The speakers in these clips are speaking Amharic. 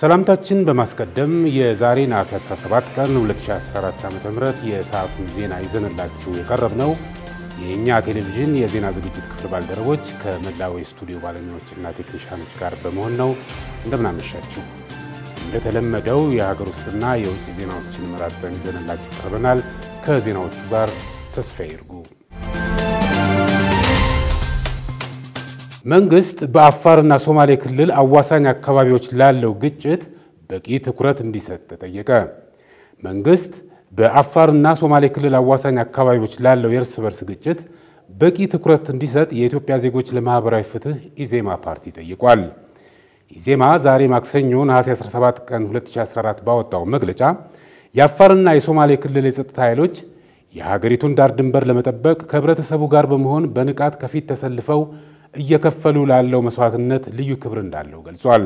ሰላምታችን በማስቀደም የዛሬ ነሐሴ 17 ቀን 2014 ዓ.ም የሰዓቱን ዜና ይዘንላችሁ የቀረብነው የኛ ቴሌቪዥን የዜና ዝግጅት ክፍል ባልደረቦች ከመላው የስቱዲዮ ባለሙያዎችና ቴክኒሻኖች ጋር በመሆን ነው። እንደምናመሻችሁ። እንደተለመደው የሀገር ውስጥና የውጭ ዜናዎችን መራርጠን ይዘንላችሁ ቀርበናል። ከዜናዎቹ ጋር ተስፋዬ ይርጉ። መንግስት በአፋርና ሶማሌ ክልል አዋሳኝ አካባቢዎች ላለው ግጭት በቂ ትኩረት እንዲሰጥ ተጠየቀ። መንግስት በአፋርና ሶማሌ ክልል አዋሳኝ አካባቢዎች ላለው የእርስ በርስ ግጭት በቂ ትኩረት እንዲሰጥ የኢትዮጵያ ዜጎች ለማህበራዊ ፍትህ ኢዜማ ፓርቲ ጠይቋል። ኢዜማ ዛሬ ማክሰኞ ነሐሴ 17 ቀን 2014 ባወጣው መግለጫ የአፋርና የሶማሌ ክልል የጸጥታ ኃይሎች የሀገሪቱን ዳር ድንበር ለመጠበቅ ከህብረተሰቡ ጋር በመሆን በንቃት ከፊት ተሰልፈው እየከፈሉ ላለው መስዋዕትነት ልዩ ክብር እንዳለው ገልጿል።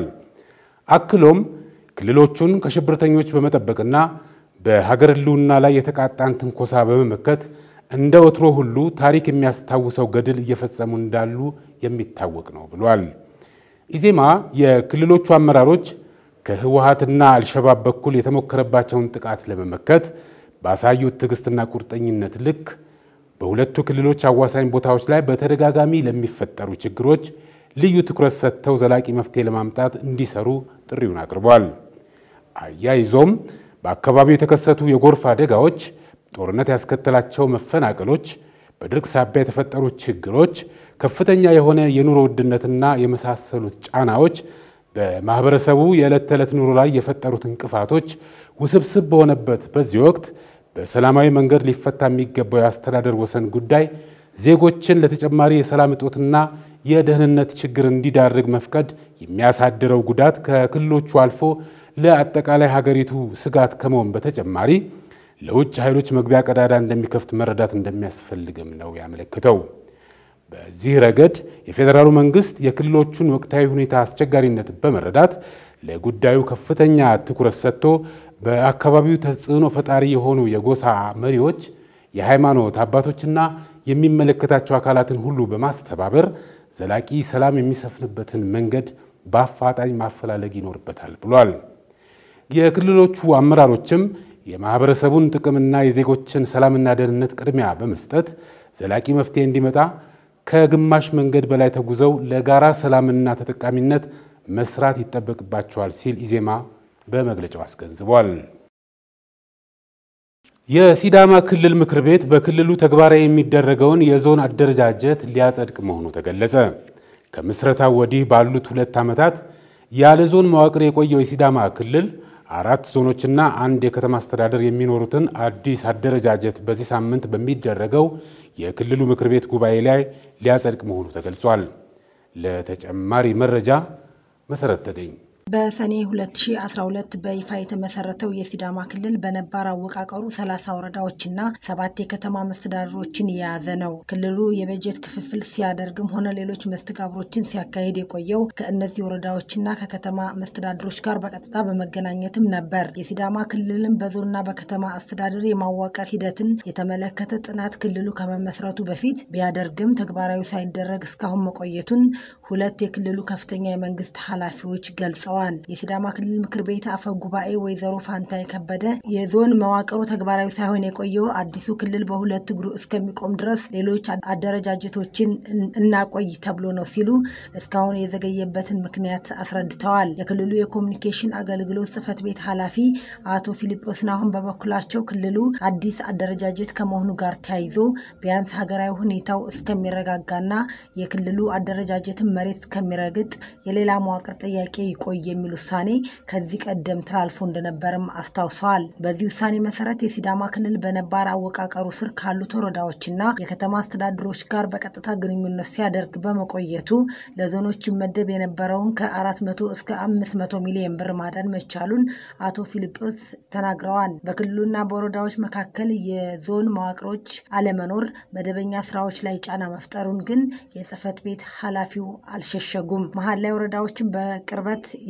አክሎም ክልሎቹን ከሽብርተኞች በመጠበቅና በሀገር ህልውና ላይ የተቃጣን ትንኮሳ በመመከት እንደ ወትሮ ሁሉ ታሪክ የሚያስታውሰው ገድል እየፈጸሙ እንዳሉ የሚታወቅ ነው ብሏል። ኢዜማ የክልሎቹ አመራሮች ከህወሓትና አልሸባብ በኩል የተሞከረባቸውን ጥቃት ለመመከት ባሳዩት ትዕግስትና ቁርጠኝነት ልክ በሁለቱ ክልሎች አዋሳኝ ቦታዎች ላይ በተደጋጋሚ ለሚፈጠሩ ችግሮች ልዩ ትኩረት ሰጥተው ዘላቂ መፍትሄ ለማምጣት እንዲሰሩ ጥሪውን አቅርቧል። አያይዞም በአካባቢው የተከሰቱ የጎርፍ አደጋዎች፣ ጦርነት ያስከተላቸው መፈናቀሎች፣ በድርቅ ሳቢያ የተፈጠሩ ችግሮች፣ ከፍተኛ የሆነ የኑሮ ውድነትና የመሳሰሉት ጫናዎች በማህበረሰቡ የዕለት ተዕለት ኑሮ ላይ የፈጠሩት እንቅፋቶች ውስብስብ በሆነበት በዚህ ወቅት በሰላማዊ መንገድ ሊፈታ የሚገባው የአስተዳደር ወሰን ጉዳይ ዜጎችን ለተጨማሪ የሰላም እጦትና የደህንነት ችግር እንዲዳርግ መፍቀድ የሚያሳድረው ጉዳት ከክልሎቹ አልፎ ለአጠቃላይ ሀገሪቱ ስጋት ከመሆን በተጨማሪ ለውጭ ኃይሎች መግቢያ ቀዳዳ እንደሚከፍት መረዳት እንደሚያስፈልግም ነው ያመለከተው። በዚህ ረገድ የፌደራሉ መንግስት የክልሎቹን ወቅታዊ ሁኔታ አስቸጋሪነት በመረዳት ለጉዳዩ ከፍተኛ ትኩረት ሰጥቶ በአካባቢው ተጽዕኖ ፈጣሪ የሆኑ የጎሳ መሪዎች፣ የሃይማኖት አባቶችና የሚመለከታቸው አካላትን ሁሉ በማስተባበር ዘላቂ ሰላም የሚሰፍንበትን መንገድ በአፋጣኝ ማፈላለግ ይኖርበታል ብሏል። የክልሎቹ አመራሮችም የማህበረሰቡን ጥቅምና የዜጎችን ሰላምና ደህንነት ቅድሚያ በመስጠት ዘላቂ መፍትሄ እንዲመጣ ከግማሽ መንገድ በላይ ተጉዘው ለጋራ ሰላምና ተጠቃሚነት መስራት ይጠበቅባቸዋል ሲል ኢዜማ በመግለጫው አስገንዝቧል። የሲዳማ ክልል ምክር ቤት በክልሉ ተግባራዊ የሚደረገውን የዞን አደረጃጀት ሊያጸድቅ መሆኑ ተገለጸ። ከምስረታው ወዲህ ባሉት 2 ዓመታት ያለ ዞን መዋቅር የቆየው የሲዳማ ክልል 4 ዞኖችና 1 የከተማ አስተዳደር የሚኖሩትን አዲስ አደረጃጀት በዚህ ሳምንት በሚደረገው የክልሉ ምክር ቤት ጉባኤ ላይ ሊያጸድቅ መሆኑ ተገልጿል። ለተጨማሪ መረጃ መሰረት ተገኝ በሰኔ 2012 በይፋ የተመሰረተው የሲዳማ ክልል በነባር አወቃቀሩ 30 ወረዳዎችና 7 የከተማ መስተዳድሮችን የያዘ ነው። ክልሉ የበጀት ክፍፍል ሲያደርግም ሆነ ሌሎች መስተጋብሮችን ሲያካሂድ የቆየው ከእነዚህ ወረዳዎችና ከከተማ መስተዳድሮች ጋር በቀጥታ በመገናኘትም ነበር። የሲዳማ ክልልን በዞንና በከተማ አስተዳደር የማዋቀር ሂደትን የተመለከተ ጥናት ክልሉ ከመመስረቱ በፊት ቢያደርግም ተግባራዊ ሳይደረግ እስካሁን መቆየቱን 2 የክልሉ ከፍተኛ የመንግስት ኃላፊዎች ገልጸዋል። የሲዳማ ክልል ምክር ቤት አፈ ጉባኤ ወይዘሮ ፋንታይ ከበደ የዞን መዋቅሩ ተግባራዊ ሳይሆን የቆየው አዲሱ ክልል በሁለት እግሩ እስከሚቆም ድረስ ሌሎች አደረጃጀቶችን እናቆይ ተብሎ ነው ሲሉ እስካሁን የዘገየበትን ምክንያት አስረድተዋል። የክልሉ የኮሙኒኬሽን አገልግሎት ጽህፈት ቤት ኃላፊ አቶ ፊሊጶስ ናሁን በበኩላቸው ክልሉ አዲስ አደረጃጀት ከመሆኑ ጋር ተያይዞ ቢያንስ ሀገራዊ ሁኔታው እስከሚረጋጋና የክልሉ አደረጃጀትን መሬት እስከሚረግጥ የሌላ መዋቅር ጥያቄ ይቆይ የሚል ውሳኔ ከዚህ ቀደም ተላልፎ እንደነበርም አስታውሰዋል። በዚህ ውሳኔ መሰረት የሲዳማ ክልል በነባር አወቃቀሩ ስር ካሉት ወረዳዎችና የከተማ አስተዳደሮች ጋር በቀጥታ ግንኙነት ሲያደርግ በመቆየቱ ለዞኖች መደብ የነበረውን ከ400 እስከ 500 ሚሊዮን ብር ማዳን መቻሉን አቶ ፊሊጶስ ተናግረዋል። በክልሉና በወረዳዎች መካከል የዞን መዋቅሮች አለመኖር መደበኛ ስራዎች ላይ ጫና መፍጠሩን ግን የጽህፈት ቤት ኃላፊው አልሸሸጉም። መሀል ላይ ወረዳዎችን በቅርበት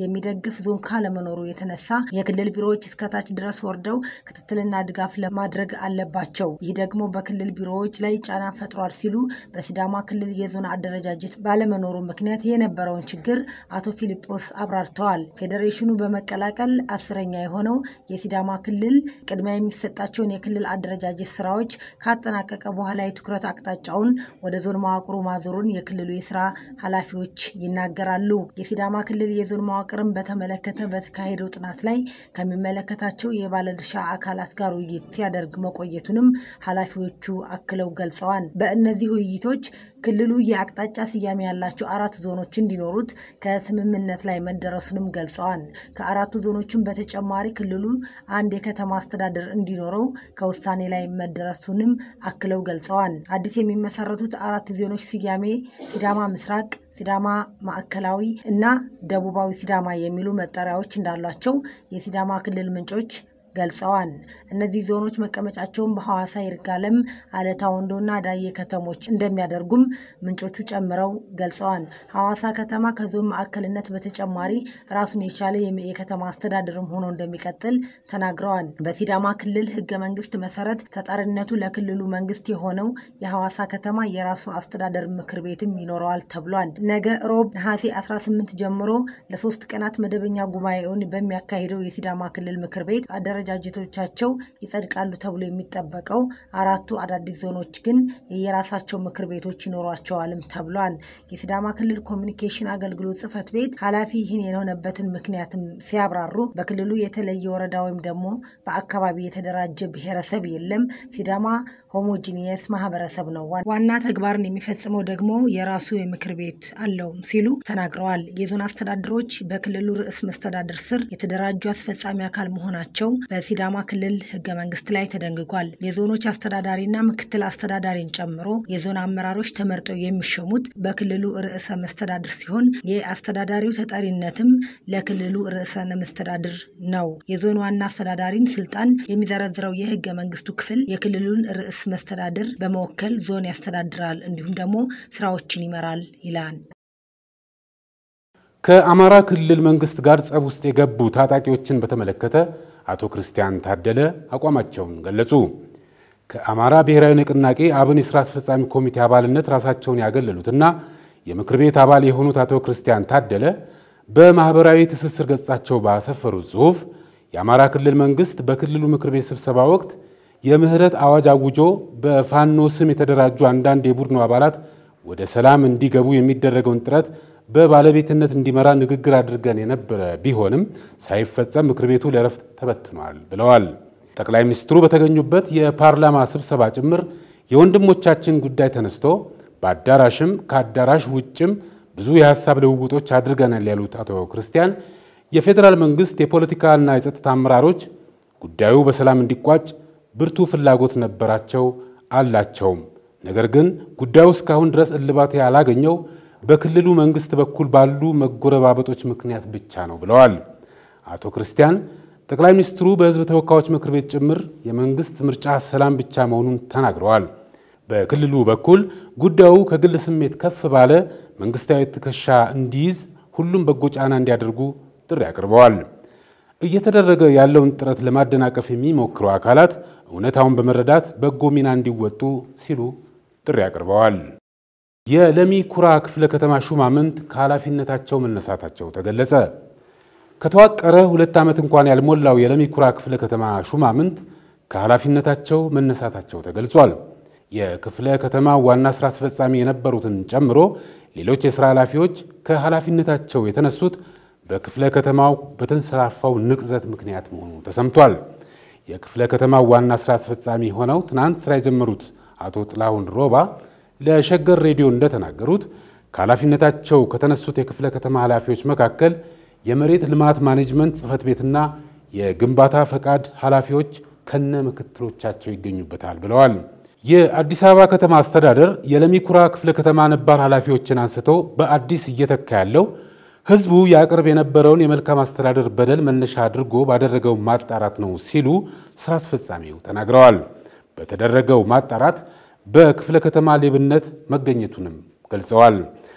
የሚደግፍ ዞን ካለመኖሩ የተነሳ የክልል ቢሮዎች እስከታች ድረስ ወርደው ክትትልና ድጋፍ ለማድረግ አለባቸው። ይህ ደግሞ በክልል ቢሮዎች ላይ ጫና ፈጥሯል ሲሉ በሲዳማ ክልል የዞን አደረጃጀት ባለመኖሩ ምክንያት የነበረውን ችግር አቶ ፊሊጶስ አብራርተዋል። ፌዴሬሽኑ በመቀላቀል 10ኛ የሆነው የሲዳማ ክልል ቅድሚያ የሚሰጣቸውን የክልል አደረጃጀት ስራዎች ካጠናቀቀ በኋላ የትኩረት አቅጣጫውን ወደ ዞን መዋቅሩ ማዞሩን የክልሉ የስራ ኃላፊዎች ይናገራሉ። የሲዳማ ክልል የዞን መዋቅርን በተመለከተ በተካሄደው ጥናት ላይ ከሚመለከታቸው የባለድርሻ አካላት ጋር ውይይት ሲያደርግ መቆየቱንም ኃላፊዎቹ አክለው ገልጸዋል። በእነዚህ ውይይቶች ክልሉ የአቅጣጫ ስያሜ ያላቸው 4 ዞኖች እንዲኖሩት ከስምምነት ላይ መደረሱንም ገልጸዋል። ከአራቱ ዞኖችም በተጨማሪ ክልሉ አንድ የከተማ አስተዳደር እንዲኖረው ከውሳኔ ላይ መደረሱንም አክለው ገልጸዋል። አዲስ የሚመሰረቱት 4 ዞኖች ስያሜ ሲዳማ ምስራቅ፣ ሲዳማ ማዕከላዊ እና ደቡባዊ ሲዳማ የሚሉ መጠሪያዎች እንዳሏቸው የሲዳማ ክልል ምንጮች ገልጸዋል። እነዚህ ዞኖች መቀመጫቸውን በሐዋሳ፣ ይርጋለም፣ አለታ ወንዶና ዳዬ ከተሞች እንደሚያደርጉም ምንጮቹ ጨምረው ገልጸዋል። ሐዋሳ ከተማ ከዞን ማዕከልነት በተጨማሪ ራሱን የቻለ የከተማ አስተዳደርም ሆኖ እንደሚቀጥል ተናግረዋል። በሲዳማ ክልል ህገ መንግስት መሰረት ተጠሪነቱ ለክልሉ መንግስት የሆነው የሐዋሳ ከተማ የራሱ አስተዳደር ምክር ቤትም ይኖረዋል ተብሏል። ነገ ሮብ ነሐሴ 18 ጀምሮ ለ3 ቀናት መደበኛ ጉባኤውን በሚያካሂደው የሲዳማ ክልል ምክር ቤት አደረጃጀቶቻቸው ይጸድቃሉ ተብሎ የሚጠበቀው 4ቱ አዳዲስ ዞኖች ግን የራሳቸው ምክር ቤቶች ይኖሯቸዋልም ተብሏል። የሲዳማ ክልል ኮሚኒኬሽን አገልግሎት ጽህፈት ቤት ኃላፊ ይህን የሆነበትን ምክንያትም ሲያብራሩ በክልሉ የተለየ ወረዳ ወይም ደግሞ በአካባቢ የተደራጀ ብሔረሰብ የለም፣ ሲዳማ ሆሞጂኒየስ ማህበረሰብ ነው። ዋና ተግባርን የሚፈጽመው ደግሞ የራሱ የምክር ቤት አለው ሲሉ ተናግረዋል። የዞን አስተዳደሮች በክልሉ ርዕሰ መስተዳድር ስር የተደራጁ አስፈጻሚ አካል መሆናቸው በሲዳማ ክልል ህገ መንግስት ላይ ተደንግጓል። የዞኖች አስተዳዳሪና ምክትል አስተዳዳሪን ጨምሮ የዞን አመራሮች ተመርጠው የሚሾሙት በክልሉ ርዕሰ መስተዳድር ሲሆን የአስተዳዳሪው ተጠሪነትም ለክልሉ ርዕሰ መስተዳድር ነው። የዞን ዋና አስተዳዳሪን ስልጣን የሚዘረዝረው የህገ መንግስቱ ክፍል የክልሉን ርዕሰ መስተዳድር በመወከል ዞን ያስተዳድራል እንዲሁም ደግሞ ስራዎችን ይመራል ይላል። ከአማራ ክልል መንግስት ጋር ጸብ ውስጥ የገቡ ታጣቂዎችን በተመለከተ አቶ ክርስቲያን ታደለ አቋማቸውን ገለጹ። ከአማራ ብሔራዊ ንቅናቄ አብን የሥራ አስፈጻሚ ኮሚቴ አባልነት ራሳቸውን ያገለሉትና የምክር ቤት አባል የሆኑት አቶ ክርስቲያን ታደለ በማህበራዊ ትስስር ገጻቸው ባሰፈሩት ጽሑፍ የአማራ ክልል መንግስት በክልሉ ምክር ቤት ስብሰባ ወቅት የምህረት አዋጅ አውጆ በፋኖ ስም የተደራጁ አንዳንድ የቡድኑ አባላት ወደ ሰላም እንዲገቡ የሚደረገውን ጥረት በባለቤትነት እንዲመራ ንግግር አድርገን የነበረ ቢሆንም ሳይፈጸም ምክር ቤቱ ለረፍት ተበትኗል ብለዋል። ጠቅላይ ሚኒስትሩ በተገኙበት የፓርላማ ስብሰባ ጭምር የወንድሞቻችን ጉዳይ ተነስቶ በአዳራሽም ከአዳራሽ ውጭም ብዙ የሐሳብ ልውውጦች አድርገናል ያሉት አቶ ክርስቲያን የፌደራል መንግስት የፖለቲካና የጸጥታ አመራሮች ጉዳዩ በሰላም እንዲቋጭ ብርቱ ፍላጎት ነበራቸው አላቸውም። ነገር ግን ጉዳዩ እስካሁን ድረስ እልባት ያላገኘው በክልሉ መንግስት በኩል ባሉ መጎረባበጦች ምክንያት ብቻ ነው ብለዋል። አቶ ክርስቲያን ጠቅላይ ሚኒስትሩ በህዝብ ተወካዮች ምክር ቤት ጭምር የመንግስት ምርጫ ሰላም ብቻ መሆኑን ተናግረዋል። በክልሉ በኩል ጉዳዩ ከግል ስሜት ከፍ ባለ መንግስታዊ ትከሻ እንዲይዝ ሁሉም በጎ ጫና እንዲያደርጉ ጥሪ አቅርበዋል። እየተደረገ ያለውን ጥረት ለማደናቀፍ የሚሞክሩ አካላት እውነታውን በመረዳት በጎ ሚና እንዲወጡ ሲሉ ጥሪ አቅርበዋል። የለሚ ኩራ ክፍለ ከተማ ሹማምንት ከኃላፊነታቸው መነሳታቸው ተገለጸ። ከተዋቀረ 2 ዓመት እንኳን ያልሞላው የለሚ ኩራ ክፍለ ከተማ ሹማምንት ከኃላፊነታቸው መነሳታቸው ተገልጿል። የክፍለ ከተማ ዋና ስራ አስፈጻሚ የነበሩትን ጨምሮ ሌሎች የሥራ ኃላፊዎች ከኃላፊነታቸው የተነሱት በክፍለ ከተማው በተንሰራፋው ንቅዘት ምክንያት መሆኑ ተሰምቷል። የክፍለ ከተማው ዋና ስራ አስፈጻሚ ሆነው ትናንት ስራ የጀመሩት አቶ ጥላሁን ሮባ ለሸገር ሬዲዮ እንደተናገሩት ከኃላፊነታቸው ከተነሱት የክፍለ ከተማ ኃላፊዎች መካከል የመሬት ልማት ማኔጅመንት ጽህፈት ቤትና የግንባታ ፈቃድ ኃላፊዎች ከነ ምክትሎቻቸው ይገኙበታል ብለዋል። የአዲስ አበባ ከተማ አስተዳደር የለሚ ኩራ ክፍለ ከተማ ነባር ኃላፊዎችን አንስቶ በአዲስ እየተካ ያለው ህዝቡ ያቀርብ የነበረውን የመልካም አስተዳደር በደል መነሻ አድርጎ ባደረገው ማጣራት ነው ሲሉ ስራ አስፈጻሚው ተናግረዋል። በተደረገው ማጣራት በክፍለ ከተማ ሌብነት መገኘቱንም ገልጸዋል።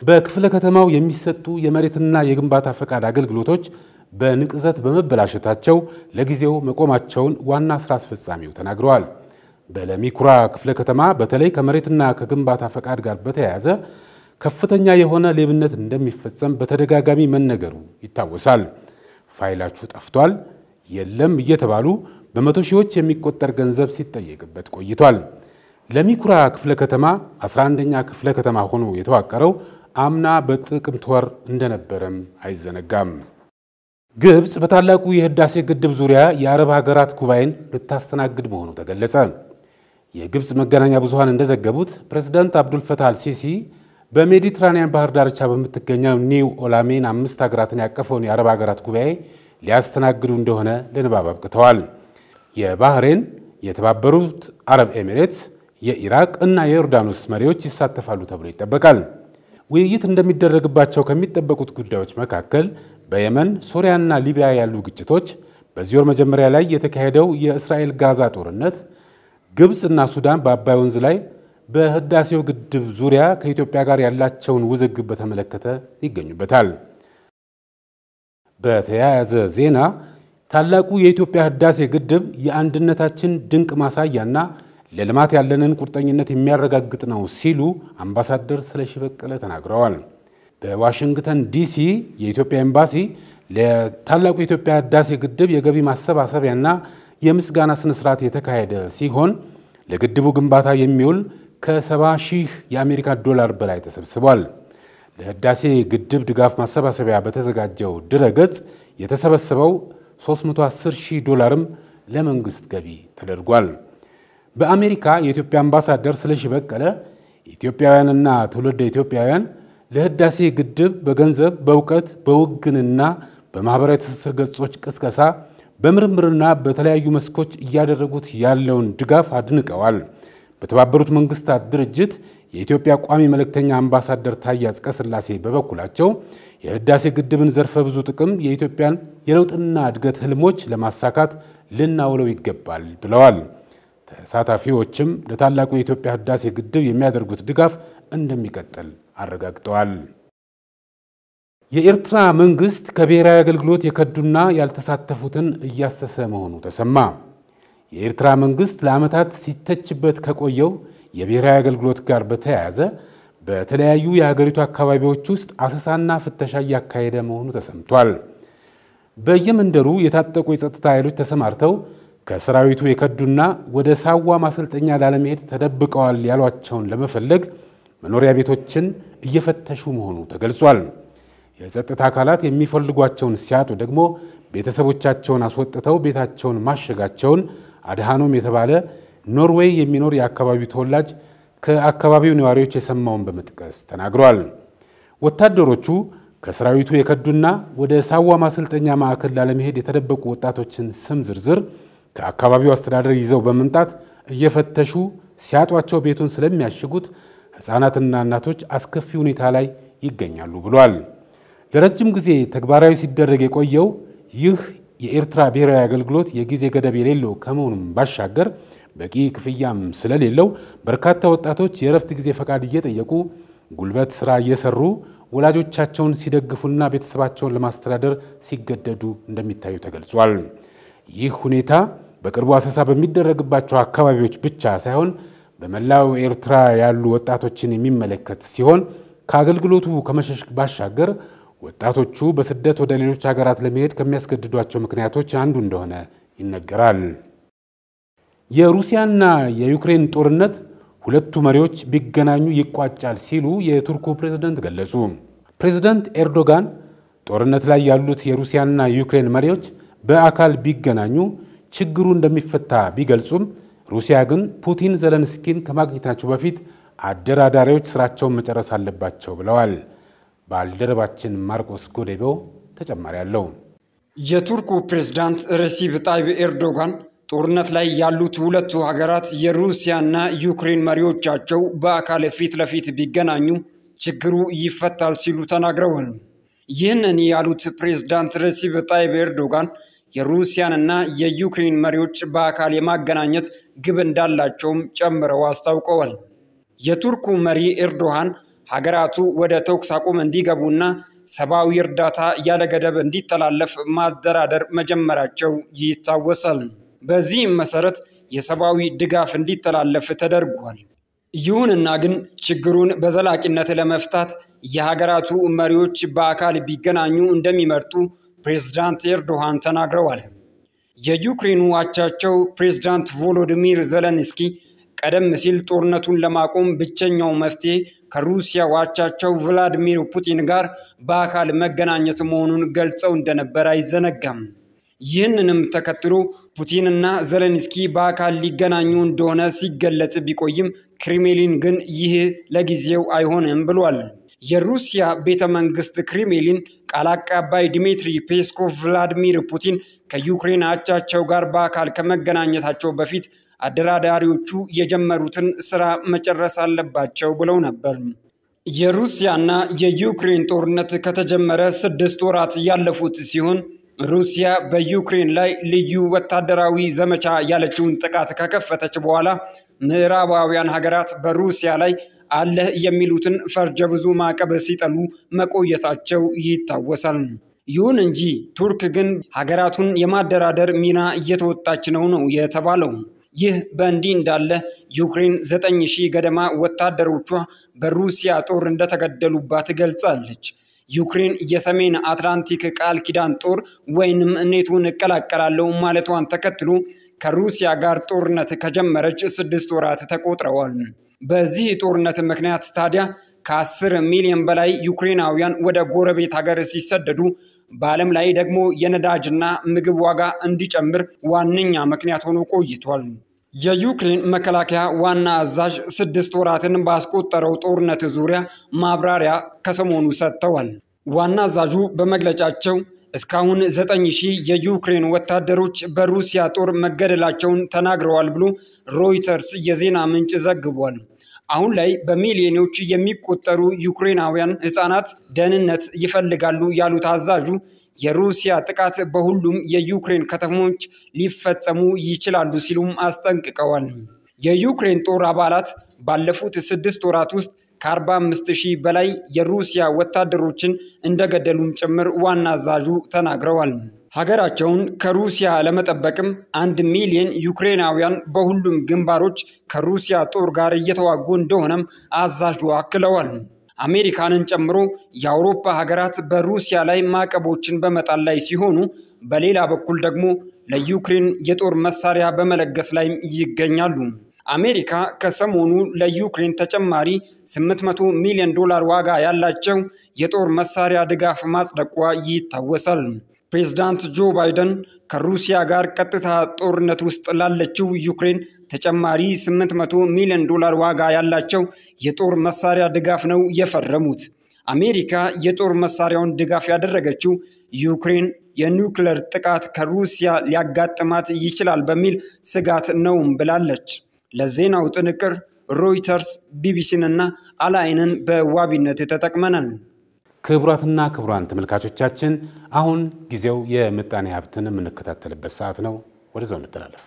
በክፍለ ከተማው የሚሰጡ የመሬትና የግንባታ ፈቃድ አገልግሎቶች በንቅዘት በመበላሸታቸው ለጊዜው መቆማቸውን ዋና ስራ አስፈጻሚው ተናግረዋል። በለሚኩራ ክፍለ ከተማ በተለይ ከመሬትና ከግንባታ ፈቃድ ጋር በተያያዘ ከፍተኛ የሆነ ሌብነት እንደሚፈጸም በተደጋጋሚ መነገሩ ይታወሳል። ፋይላችሁ ጠፍቷል የለም እየተባሉ በመቶ ሺዎች የሚቆጠር ገንዘብ ሲጠየቅበት ቆይቷል። ለሚኩራ ክፍለ ከተማ 11ኛ ክፍለ ከተማ ሆኖ የተዋቀረው አምና በጥቅምት ወር እንደነበረም አይዘነጋም። ግብጽ በታላቁ የህዳሴ ግድብ ዙሪያ የአረብ ሀገራት ጉባኤን ልታስተናግድ መሆኑ ተገለጸ። የግብጽ መገናኛ ብዙሃን እንደዘገቡት ፕሬዝዳንት አብዱል ፈታህ አልሲሲ በሜዲትራኒያን ባህር ዳርቻ በምትገኘው ኒው ኦላሜን 5 ሀገራትን ያቀፈውን የአረብ ሀገራት ጉባኤ ሊያስተናግዱ እንደሆነ ለንባብ አብቅተዋል። የባህሬን፣ የተባበሩት አረብ ኤሚሬትስ፣ የኢራቅ እና የዮርዳኖስ መሪዎች ይሳተፋሉ ተብሎ ይጠበቃል። ውይይት እንደሚደረግባቸው ከሚጠበቁት ጉዳዮች መካከል በየመን፣ ሶሪያና ሊቢያ ያሉ ግጭቶች፣ በዚህ ወር መጀመሪያ ላይ የተካሄደው የእስራኤል ጋዛ ጦርነት፣ ግብጽ እና ሱዳን በአባይ ወንዝ ላይ በህዳሴው ግድብ ዙሪያ ከኢትዮጵያ ጋር ያላቸውን ውዝግብ በተመለከተ ይገኙበታል። በተያያዘ ዜና ታላቁ የኢትዮጵያ ህዳሴ ግድብ የአንድነታችን ድንቅ ማሳያና ለልማት ያለንን ቁርጠኝነት የሚያረጋግጥ ነው ሲሉ አምባሳደር ስለሺ በቀለ ተናግረዋል። በዋሽንግተን ዲሲ የኢትዮጵያ ኤምባሲ ለታላቁ የኢትዮጵያ ህዳሴ ግድብ የገቢ ማሰባሰቢያና የምስጋና ስነ ስርዓት የተካሄደ ሲሆን ለግድቡ ግንባታ የሚውል ከ70,000 የአሜሪካ ዶላር በላይ ተሰብስቧል። ለህዳሴ ግድብ ድጋፍ ማሰባሰቢያ በተዘጋጀው ድረገጽ የተሰበሰበው 310,000 ዶላርም ለመንግስት ገቢ ተደርጓል። በአሜሪካ የኢትዮጵያ አምባሳደር ስለሺ በቀለ ኢትዮጵያውያንና ትውልደ ኢትዮጵያውያን ለህዳሴ ግድብ በገንዘብ፣ በእውቀት፣ በውግንና በማህበራዊ ትስስር ገጾች ቅስቀሳ፣ በምርምርና በተለያዩ መስኮች እያደረጉት ያለውን ድጋፍ አድንቀዋል። በተባበሩት መንግስታት ድርጅት የኢትዮጵያ ቋሚ መልእክተኛ አምባሳደር ታዬ አጽቀሥላሴ በበኩላቸው የህዳሴ ግድብን ዘርፈ ብዙ ጥቅም የኢትዮጵያን የለውጥና እድገት ህልሞች ለማሳካት ልናውለው ይገባል ብለዋል። ተሳታፊዎችም ለታላቁ የኢትዮጵያ ህዳሴ ግድብ የሚያደርጉት ድጋፍ እንደሚቀጥል አረጋግጠዋል። የኤርትራ መንግስት ከብሔራዊ አገልግሎት የከዱና ያልተሳተፉትን እያሰሰ መሆኑ ተሰማ። የኤርትራ መንግስት ለዓመታት ሲተችበት ከቆየው የብሔራዊ አገልግሎት ጋር በተያያዘ በተለያዩ የሀገሪቱ አካባቢዎች ውስጥ አሰሳና ፍተሻ እያካሄደ መሆኑ ተሰምቷል። በየመንደሩ የታጠቁ የጸጥታ ኃይሎች ተሰማርተው ከሰራዊቱ የከዱና ወደ ሳዋ ማሰልጠኛ ላለመሄድ ተደብቀዋል ያሏቸውን ለመፈለግ መኖሪያ ቤቶችን እየፈተሹ መሆኑ ተገልጿል። የጸጥታ አካላት የሚፈልጓቸውን ሲያጡ ደግሞ ቤተሰቦቻቸውን አስወጥተው ቤታቸውን ማሸጋቸውን አድሃኖም የተባለ ኖርዌይ የሚኖር የአካባቢው ተወላጅ ከአካባቢው ነዋሪዎች የሰማውን በመጥቀስ ተናግሯል። ወታደሮቹ ከሰራዊቱ የከዱና ወደ ሳዋ ማሰልጠኛ ማዕከል ላለመሄድ የተደበቁ ወጣቶችን ስም ዝርዝር ከአካባቢው አስተዳደር ይዘው በመምጣት እየፈተሹ ሲያጧቸው ቤቱን ስለሚያሽጉት ሕፃናትና እናቶች አስከፊ ሁኔታ ላይ ይገኛሉ ብሏል። ለረጅም ጊዜ ተግባራዊ ሲደረግ የቆየው ይህ የኤርትራ ብሔራዊ አገልግሎት የጊዜ ገደብ የሌለው ከመሆኑም ባሻገር በቂ ክፍያም ስለሌለው በርካታ ወጣቶች የረፍት ጊዜ ፈቃድ እየጠየቁ ጉልበት ስራ እየሰሩ ወላጆቻቸውን ሲደግፉና ቤተሰባቸውን ለማስተዳደር ሲገደዱ እንደሚታዩ ተገልጿል። ይህ ሁኔታ በቅርቡ አሰሳ በሚደረግባቸው አካባቢዎች ብቻ ሳይሆን በመላው ኤርትራ ያሉ ወጣቶችን የሚመለከት ሲሆን ከአገልግሎቱ ከመሸሽ ባሻገር ወጣቶቹ በስደት ወደ ሌሎች ሀገራት ለመሄድ ከሚያስገድዷቸው ምክንያቶች አንዱ እንደሆነ ይነገራል። የሩሲያና የዩክሬን ጦርነት ሁለቱ መሪዎች ቢገናኙ ይቋጫል ሲሉ የቱርኩ ፕሬዝዳንት ገለጹ። ፕሬዝዳንት ኤርዶጋን ጦርነት ላይ ያሉት የሩሲያና የዩክሬን መሪዎች በአካል ቢገናኙ ችግሩ እንደሚፈታ ቢገልጹም ሩሲያ ግን ፑቲን ዘለንስኪን ከማግኘታቸው በፊት አደራዳሪዎች ስራቸውን መጨረስ አለባቸው ብለዋል። ባልደረባችን ማርቆስ ጎዴቦ ተጨማሪ አለው። የቱርኩ ፕሬዝዳንት ረሲብ ጣይብ ኤርዶጋን ጦርነት ላይ ያሉት ሁለቱ ሀገራት የሩሲያና ዩክሬን መሪዎቻቸው በአካል ፊት ለፊት ቢገናኙ ችግሩ ይፈታል ሲሉ ተናግረዋል። ይህንን ያሉት ፕሬዝዳንት ረሲብ ጣይብ ኤርዶጋን የሩሲያንና የዩክሬን መሪዎች በአካል የማገናኘት ግብ እንዳላቸውም ጨምረው አስታውቀዋል። የቱርኩ መሪ ኤርዶጋን ሀገራቱ ወደ ተኩስ አቁም እንዲገቡና ሰብአዊ እርዳታ ያለ ገደብ እንዲተላለፍ ማደራደር መጀመራቸው ይታወሳል። በዚህም መሰረት የሰብአዊ ድጋፍ እንዲተላለፍ ተደርጓል። ይሁንና ግን ችግሩን በዘላቂነት ለመፍታት የሀገራቱ መሪዎች በአካል ቢገናኙ እንደሚመርጡ ፕሬዝዳንት ኤርዶሃን ተናግረዋል። የዩክሬኑ አቻቸው ፕሬዝዳንት ቮሎዲሚር ዘለንስኪ ቀደም ሲል ጦርነቱን ለማቆም ብቸኛው መፍትሄ ከሩሲያ አቻቸው ቭላዲሚር ፑቲን ጋር በአካል መገናኘት መሆኑን ገልጸው እንደነበር አይዘነጋም። ይህንንም ተከትሎ ፑቲንና ዘለንስኪ በአካል ሊገናኙ እንደሆነ ሲገለጽ ቢቆይም ክሬምሊን ግን ይህ ለጊዜው አይሆንም ብሏል። የሩሲያ ቤተ መንግስት ክሬምሊን ቃል አቀባይ ዲሚትሪ ፔስኮቭ ቭላዲሚር ፑቲን ከዩክሬን አቻቸው ጋር በአካል ከመገናኘታቸው በፊት አደራዳሪዎቹ የጀመሩትን ስራ መጨረስ አለባቸው ብለው ነበር። የሩሲያና የዩክሬን ጦርነት ከተጀመረ 6 ወራት ያለፉት ሲሆን ሩሲያ በዩክሬን ላይ ልዩ ወታደራዊ ዘመቻ ያለችውን ጥቃት ከከፈተች በኋላ ምዕራባውያን ሀገራት በሩሲያ ላይ አለ የሚሉትን ፈርጀ ብዙ ማዕቀብ ሲጠሉ መቆየታቸው ይታወሳል። ይሁን እንጂ ቱርክ ግን ሀገራቱን የማደራደር ሚና እየተወጣች ነው የተባለው። ይህ በእንዲህ እንዳለ ዩክሬን 9000 ገደማ ወታደሮቿ በሩሲያ ጦር እንደተገደሉባት ገልጻለች። ዩክሬን የሰሜን አትላንቲክ ቃል ኪዳን ጦር ወይንም ኔቶን እቀላቀላለሁ ማለቷን ተከትሎ ከሩሲያ ጋር ጦርነት ከጀመረች 6 ወራት ተቆጥረዋል። በዚህ ጦርነት ምክንያት ታዲያ ከ10 ሚሊዮን በላይ ዩክሬናውያን ወደ ጎረቤት ሀገር ሲሰደዱ በዓለም ላይ ደግሞ የነዳጅና ምግብ ዋጋ እንዲጨምር ዋነኛ ምክንያት ሆኖ ቆይቷል። የዩክሬን መከላከያ ዋና አዛዥ 6 ወራትን ባስቆጠረው ጦርነት ዙሪያ ማብራሪያ ከሰሞኑ ሰጥተዋል። ዋና አዛዡ በመግለጫቸው እስካሁን 9000 የዩክሬን ወታደሮች በሩሲያ ጦር መገደላቸውን ተናግረዋል ብሎ ሮይተርስ የዜና ምንጭ ዘግቧል። አሁን ላይ በሚሊዮኖች የሚቆጠሩ ዩክሬናውያን ህፃናት ደህንነት ይፈልጋሉ ያሉት አዛዡ የሩሲያ ጥቃት በሁሉም የዩክሬን ከተሞች ሊፈጸሙ ይችላሉ ሲሉም አስጠንቅቀዋል። የዩክሬን ጦር አባላት ባለፉት 6 ወራት ውስጥ ከ45000 በላይ የሩሲያ ወታደሮችን እንደገደሉም ጭምር ዋና አዛዡ ተናግረዋል። ሀገራቸውን ከሩሲያ ለመጠበቅም 1 ሚሊዮን ዩክሬናውያን በሁሉም ግንባሮች ከሩሲያ ጦር ጋር እየተዋጉ እንደሆነም አዛዡ አክለዋል። አሜሪካንን ጨምሮ የአውሮፓ ሀገራት በሩሲያ ላይ ማዕቀቦችን በመጣል ላይ ሲሆኑ በሌላ በኩል ደግሞ ለዩክሬን የጦር መሳሪያ በመለገስ ላይ ይገኛሉ። አሜሪካ ከሰሞኑ ለዩክሬን ተጨማሪ $800 ሚሊዮን ዋጋ ያላቸው የጦር መሳሪያ ድጋፍ ማጽደቋ ይታወሳል። ፕሬዝዳንት ጆ ባይደን ከሩሲያ ጋር ቀጥታ ጦርነት ውስጥ ላለችው ዩክሬን ተጨማሪ $800 ሚሊዮን ዋጋ ያላቸው የጦር መሳሪያ ድጋፍ ነው የፈረሙት። አሜሪካ የጦር መሳሪያውን ድጋፍ ያደረገችው ዩክሬን የኒውክሌር ጥቃት ከሩሲያ ሊያጋጥማት ይችላል በሚል ስጋት ነው ብላለች። ለዜናው ጥንቅር ሮይተርስ፣ ቢቢሲንና አላይንን በዋቢነት ተጠቅመናል። ክቡራትና ክቡራን ተመልካቾቻችን አሁን ጊዜው የምጣኔ ሀብትን የምንከታተልበት ሰዓት ነው። ወደዛው እንተላለፍ።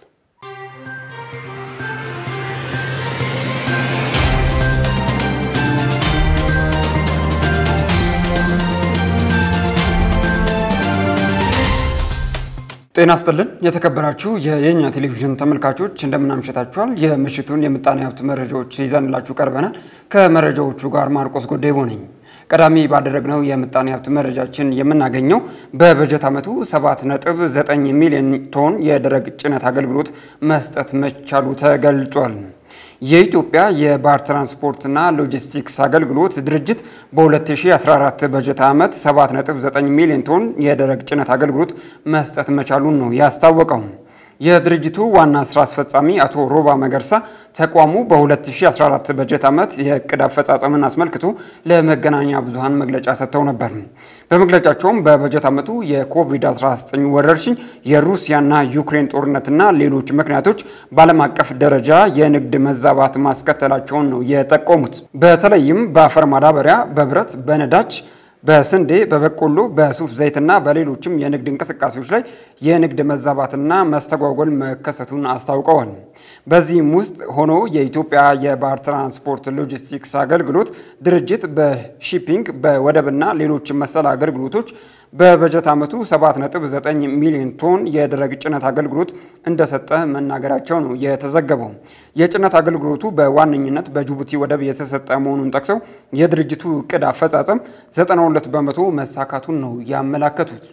ጤና ይስጥልን የተከበራችሁ የኛ ቴሌቪዥን ተመልካቾች እንደምን አምሽታችኋል? የምሽቱን የምጣኔ ሀብት መረጃዎች ይዘንላችሁ ቀርበናል። ከመረጃዎቹ ጋር ማርቆስ ጎዴቦ ነኝ። ቀዳሚ ባደረግነው የምጣኔ ሀብት መረጃችን የምናገኘው በበጀት ዓመቱ 7.9 ሚሊዮን ቶን የደረቅ ጭነት አገልግሎት መስጠት መቻሉ ተገልጿል። የኢትዮጵያ የባህር ትራንስፖርትና ሎጂስቲክስ አገልግሎት ድርጅት በ2014 በጀት ዓመት 7.9 ሚሊዮን ቶን የደረቅ ጭነት አገልግሎት መስጠት መቻሉን ነው ያስታወቀው። የድርጅቱ ዋና ስራ አስፈጻሚ አቶ ሮባ መገርሳ ተቋሙ በ2014 በጀት ዓመት የዕቅድ አፈጻጸምን አስመልክቶ ለመገናኛ ብዙሃን መግለጫ ሰጥተው ነበር። በመግለጫቸውም በበጀት ዓመቱ የኮቪድ-19 ወረርሽኝ፣ የሩሲያና ዩክሬን ጦርነትና ሌሎች ምክንያቶች በዓለም አቀፍ ደረጃ የንግድ መዛባት ማስከተላቸውን ነው የጠቆሙት። በተለይም በአፈር ማዳበሪያ፣ በብረት፣ በነዳጅ፣ በስንዴ፣ በበቆሎ፣ በሱፍ ዘይትና በሌሎችም የንግድ እንቅስቃሴዎች ላይ የንግድ መዛባትና መስተጓጎል መከሰቱን አስታውቀዋል። በዚህም ውስጥ ሆኖ የኢትዮጵያ የባህር ትራንስፖርት ሎጂስቲክስ አገልግሎት ድርጅት በሺፒንግ በወደብና ሌሎች መሰል አገልግሎቶች በበጀት ዓመቱ 7.9 ሚሊዮን ቶን የደረቅ ጭነት አገልግሎት እንደሰጠ መናገራቸው ነው የተዘገበው። የጭነት አገልግሎቱ በዋነኝነት በጅቡቲ ወደብ የተሰጠ መሆኑን ጠቅሰው የድርጅቱ ዕቅድ አፈጻጸም 92 በመቶ መሳካቱን ነው ያመላከቱት።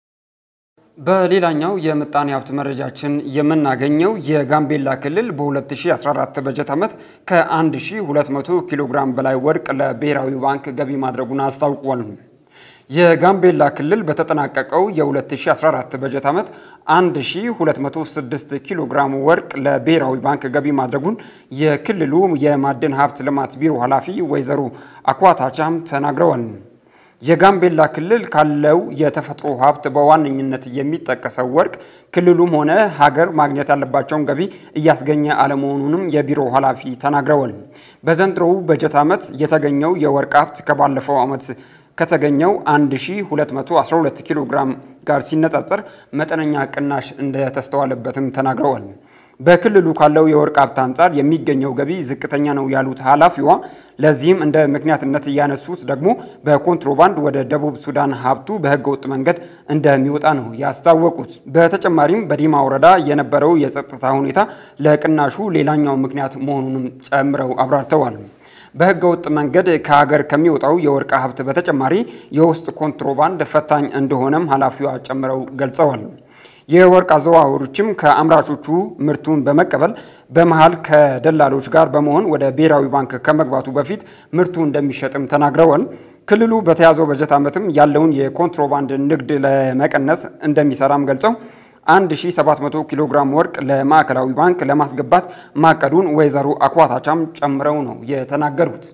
በሌላኛው የምጣኔ ሀብት መረጃችን የምናገኘው የጋምቤላ ክልል በ2014 በጀት ዓመት ከ1200 ኪሎ ግራም በላይ ወርቅ ለብሔራዊ ባንክ ገቢ ማድረጉን አስታውቋል። የጋምቤላ ክልል በተጠናቀቀው የ2014 በጀት ዓመት 1206 ኪሎ ግራም ወርቅ ለብሔራዊ ባንክ ገቢ ማድረጉን የክልሉ የማዕድን ሀብት ልማት ቢሮ ኃላፊ ወይዘሮ አኳታቻም ተናግረዋል። የጋምቤላ ክልል ካለው የተፈጥሮ ሀብት በዋነኝነት የሚጠቀሰው ወርቅ ክልሉም ሆነ ሀገር ማግኘት ያለባቸውን ገቢ እያስገኘ አለመሆኑንም የቢሮ ኃላፊ ተናግረዋል። በዘንድሮው በጀት ዓመት የተገኘው የወርቅ ሀብት ከባለፈው ዓመት ከተገኘው 1212 ኪሎ ግራም ጋር ሲነጻጸር መጠነኛ ቅናሽ እንደተስተዋለበትም ተናግረዋል። በክልሉ ካለው የወርቅ ሀብት አንፃር የሚገኘው ገቢ ዝቅተኛ ነው ያሉት ኃላፊዋ ለዚህም እንደ ምክንያትነት ያነሱት ደግሞ በኮንትሮባንድ ወደ ደቡብ ሱዳን ሀብቱ በህገወጥ መንገድ እንደሚወጣ ነው ያስታወቁት። በተጨማሪም በዲማ ወረዳ የነበረው የጸጥታ ሁኔታ ለቅናሹ ሌላኛው ምክንያት መሆኑንም ጨምረው አብራርተዋል። በህገወጥ መንገድ ከሀገር ከሚወጣው የወርቅ ሀብት በተጨማሪ የውስጥ ኮንትሮባንድ ፈታኝ እንደሆነም ኃላፊዋ ጨምረው ገልጸዋል። የወርቅ አዘዋዋሪዎችም ከአምራቾቹ ምርቱን በመቀበል በመሃል ከደላሎች ጋር በመሆን ወደ ብሔራዊ ባንክ ከመግባቱ በፊት ምርቱ እንደሚሸጥም ተናግረዋል። ክልሉ በተያዘው በጀት ዓመትም ያለውን የኮንትሮባንድ ንግድ ለመቀነስ እንደሚሰራም ገልጸው 1700 ኪሎ ግራም ወርቅ ለማዕከላዊ ባንክ ለማስገባት ማቀዱን ወይዘሮ አኳታቻም ጨምረው ነው የተናገሩት።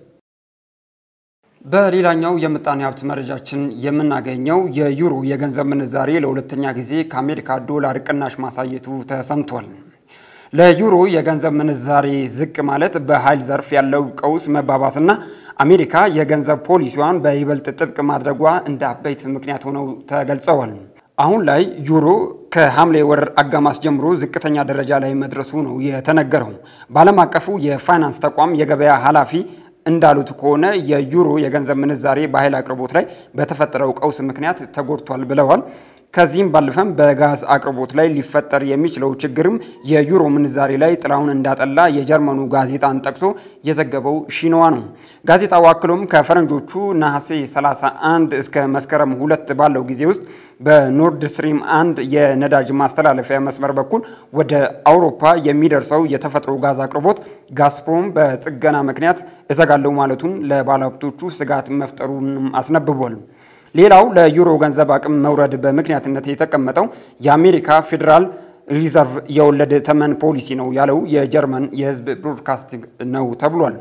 በሌላኛው የምጣኔ ሀብት መረጃችን የምናገኘው የዩሮ የገንዘብ ምንዛሬ ለሁለተኛ ጊዜ ከአሜሪካ ዶላር ቅናሽ ማሳየቱ ተሰምቷል። ለዩሮ የገንዘብ ምንዛሬ ዝቅ ማለት በኃይል ዘርፍ ያለው ቀውስ መባባስና አሜሪካ የገንዘብ ፖሊሲዋን በይበልጥ ጥብቅ ማድረጓ እንደ አበይት ምክንያት ሆነው ተገልጸዋል። አሁን ላይ ዩሮ ከሐምሌ ወር አጋማሽ ጀምሮ ዝቅተኛ ደረጃ ላይ መድረሱ ነው የተነገረው። በዓለም አቀፉ የፋይናንስ ተቋም የገበያ ኃላፊ እንዳሉት ከሆነ የዩሮ የገንዘብ ምንዛሬ በኃይል አቅርቦት ላይ በተፈጠረው ቀውስ ምክንያት ተጎድቷል ብለዋል። ከዚህም ባለፈም በጋዝ አቅርቦት ላይ ሊፈጠር የሚችለው ችግርም የዩሮ ምንዛሬ ላይ ጥላውን እንዳጠላ የጀርመኑ ጋዜጣን ጠቅሶ የዘገበው ሺንዋ ነው። ጋዜጣው አክሎም ከፈረንጆቹ ነሐሴ 31 እስከ መስከረም 2 ባለው ጊዜ ውስጥ በኖርድ ስትሪም 1 የነዳጅ ማስተላለፊያ መስመር በኩል ወደ አውሮፓ የሚደርሰው የተፈጥሮ ጋዝ አቅርቦት ጋዝፕሮም በጥገና ምክንያት እዘጋለው ማለቱን ለባለሀብቶቹ ስጋት መፍጠሩን አስነብቧል። ሌላው ለዩሮ ገንዘብ አቅም መውረድ በምክንያትነት የተቀመጠው የአሜሪካ ፌደራል ሪዘርቭ የወለድ ተመን ፖሊሲ ነው ያለው የጀርመን የህዝብ ብሮድካስቲንግ ነው ተብሏል።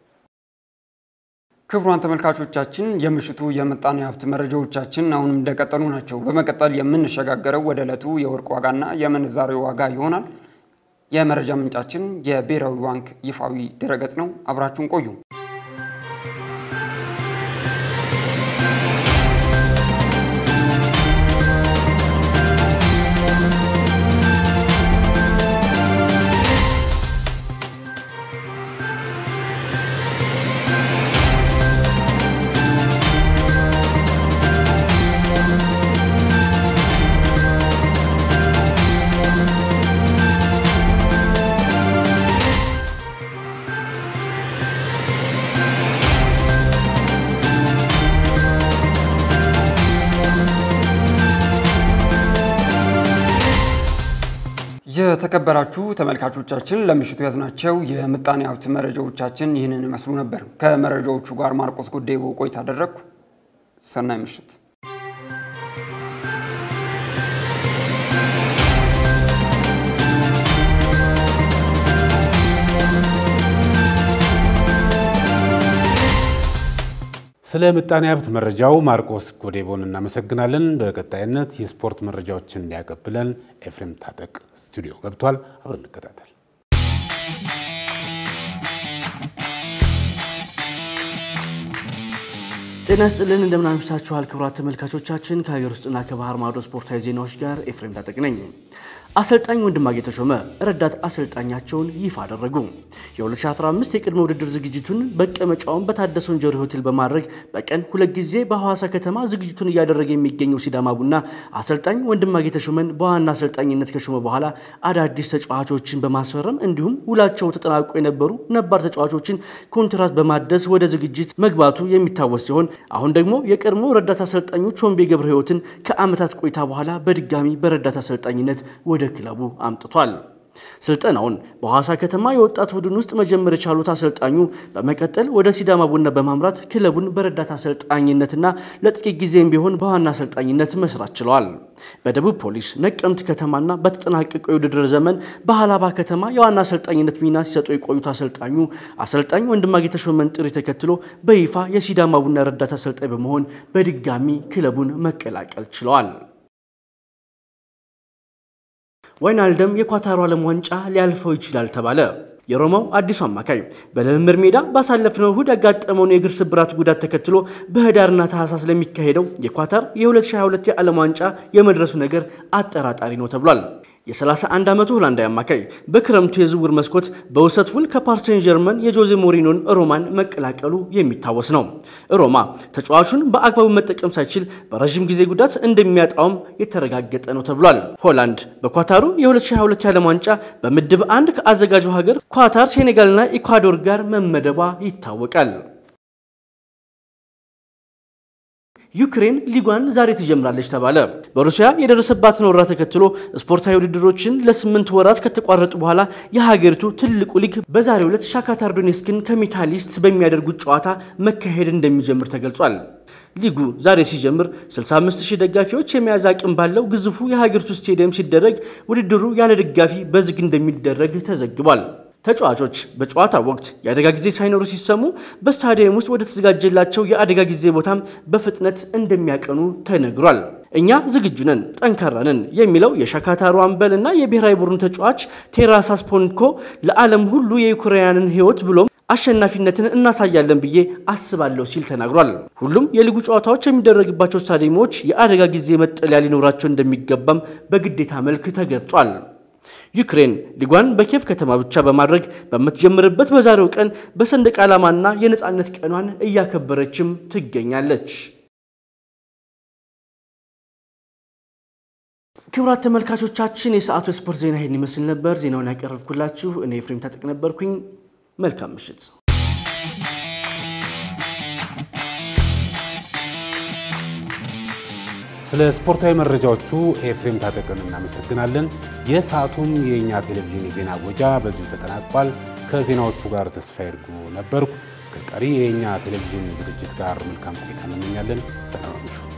ክቡራን ተመልካቾቻችን የምሽቱ የምጣኔ ሀብት መረጃዎቻችን አሁንም እንደቀጠሉ ናቸው። በመቀጠል የምንሸጋገረው ወደ ዕለቱ የወርቅ ዋጋና የምንዛሬ ዋጋ ይሆናል። የመረጃ ምንጫችን የብሔራዊ ባንክ ይፋዊ ድረገጽ ነው። አብራችሁን ቆዩ። የተከበራችሁ ተመልካቾቻችን ለምሽቱ ያዝናቸው የምጣኔ ሀብት መረጃዎቻችን ይህንን መስሉ ነበር። ከመረጃዎቹ ጋር ማርቆስ ጉዴቦ ቆይታ አደረኩ። ሰናይ ምሽት። ስለ ምጣኔ ሀብት መረጃው ማርቆስ ጉዴቦን እናመሰግናለን። በቀጣይነት የስፖርት መረጃዎችን እንዲያቀብለን ኤፍሬም ታጠቅ ስቱዲዮ ገብቷል። አብረን እንከታተል። ጤና ይስጥልን እንደምን አምሽታችኋል ክቡራት ተመልካቾቻችን። ከሀገር ውስጥና ከባህር ማዶ ስፖርታዊ ዜናዎች ጋር ኤፍሬም ታጠቅ ነኝ። አሰልጣኝ ወንድማገኝ ተሾመ ረዳት አሰልጣኛቸውን ይፋ አደረጉ። የ2015 የቅድመ ውድድር ዝግጅቱን በቀመጫውን በታደሰው እንጀሪ ሆቴል በማድረግ በቀን 2 ጊዜ በሐዋሳ ከተማ ዝግጅቱን እያደረገ የሚገኘው ሲዳማ ቡና አሰልጣኝ ወንድማገኝ ተሾመን በዋና አሰልጣኝነት ከሾመ በኋላ አዳዲስ ተጫዋቾችን በማስፈረም እንዲሁም ውላቸው ተጠናቆ የነበሩ ነባር ተጫዋቾችን ኮንትራት በማደስ ወደ ዝግጅት መግባቱ የሚታወስ ሲሆን አሁን ደግሞ የቀድሞ ረዳት አሰልጣኙ ቾምቤ ገብረ ሕይወትን ከዓመታት ቆይታ በኋላ በድጋሚ በረዳት አሰልጣኝነት ወደ ክለቡ አምጥቷል። ስልጠናውን በሐዋሳ ከተማ የወጣት ቡድን ውስጥ መጀመር የቻሉት አሰልጣኙ በመቀጠል ወደ ሲዳማ ቡና በማምራት ክለቡን በረዳት አሰልጣኝነትና ለጥቂት ጊዜም ቢሆን በዋና አሰልጣኝነት መስራት ችለዋል። በደቡብ ፖሊስ ነቀምት ከተማና በተጠናቀቀው የውድድር ዘመን በሃላባ ከተማ የዋና አሰልጣኝነት ሚና ሲሰጡ የቆዩት አሰልጣኝ ወንድማገኝ ተሾመን ጥሪ ተከትሎ በይፋ የሲዳማ ቡና ረዳት አሰልጣኝ በመሆን በድጋሚ ክለቡን መቀላቀል ችለዋል። wijnaldum የኳታሩ ዓለም ዋንጫ ሊያልፈው ይችላል ተባለ። የሮማው አዲሱ አማካይ በለምር ሜዳ ባሳለፍነው እሁድ ያጋጠመውን የእግር ስብራት ጉዳት ተከትሎ በህዳርና ታህሳስ ለሚካሄደው የኳታር የ2022 የዓለም ዋንጫ የመድረሱ ነገር አጠራጣሪ ነው ተብሏል። የ31 ዓመቱ ሆላንዳዊ አማካይ በክረምቱ የዝውውር መስኮት በውሰት ውል ከፓሪስ ሴን-ጀርመን የጆዜ ሞሪኖን ሮማን መቀላቀሉ የሚታወስ ነው። ሮማ ተጫዋቹን በአግባቡ መጠቀም ሳይችል በረጅም ጊዜ ጉዳት እንደሚያጣውም የተረጋገጠ ነው ተብሏል። ሆላንድ በኳታሩ የ2022 የዓለም ዋንጫ በምድብ 1 ከአዘጋጁ ሀገር ኳታር፣ ሴኔጋልና ኢኳዶር ጋር መመደቧ ይታወቃል። ዩክሬን ሊጓን ዛሬ ትጀምራለች ተባለ። በሩሲያ የደረሰባትን ወረራ ተከትሎ ስፖርታዊ ውድድሮችን ለ8 ወራት ከተቋረጡ በኋላ የሀገሪቱ ትልቁ ሊግ በዛሬው ዕለት ሻክታር ዶኔስክን ከሜታሊስት በሚያደርጉት ጨዋታ መካሄድ እንደሚጀምር ተገልጿል። ሊጉ ዛሬ ሲጀምር 65000 ደጋፊዎች የሚያዝ አቅም ባለው ግዙፉ የሀገሪቱ ስቴዲየም ሲደረግ ውድድሩ ያለ ደጋፊ በዝግ እንደሚደረግ ተዘግቧል። ተጫዋቾች በጨዋታ ወቅት የአደጋ ጊዜ ሳይኖሩ ሲሰሙ በስታዲየም ውስጥ ወደ ተዘጋጀላቸው የአደጋ ጊዜ ቦታም በፍጥነት እንደሚያቀኑ ተነግሯል። እኛ ዝግጁ ነን፣ ጠንካራ ነን የሚለው የሻክታሩ አምበልና የብሔራዊ ቡድን ተጫዋች ቴራስ አስፖንኮ ለዓለም ሁሉ የዩክሬናንን ሕይወት ብሎም አሸናፊነትን እናሳያለን ብዬ አስባለሁ ሲል ተናግሯል። ሁሉም የሊጉ ጨዋታዎች የሚደረግባቸው ስታዲየሞች የአደጋ ጊዜ መጠለያ ሊኖራቸው እንደሚገባም በግዴታ መልክ ተገልጿል። ዩክሬን ሊጓን በኪየቭ ከተማ ብቻ በማድረግ በመተጀመረበት በዛሬው ቀን በሰንደቅ ዓላማና የነጻነት ቀኗን እያከበረችም ትገኛለች። ክቡራት ተመልካቾቻችን የሰዓቱ ስፖርት ዜና ይሄን ይመስል ነበር። ዜናውን ያቀርብኩላችሁ እኔ ኤፍሬም ታጠቅ ነበርኩኝ። መልካም ምሽት። ስለ ስፖርታዊ መረጃዎቹ ኤፍሬም ታጠቅን እናመሰግናለን። የሰዓቱን የኛ ቴሌቪዥን የዜና ወጃ በዚሁ ተጠናቋል። ከዜናዎቹ ጋር ተስፋዬ እርጉ ነበርኩ። ከቀሪ የኛ ቴሌቪዥን ዝግጅት ጋር መልካም ቆይታ እንመኛለን። ሰላም ሁኑ።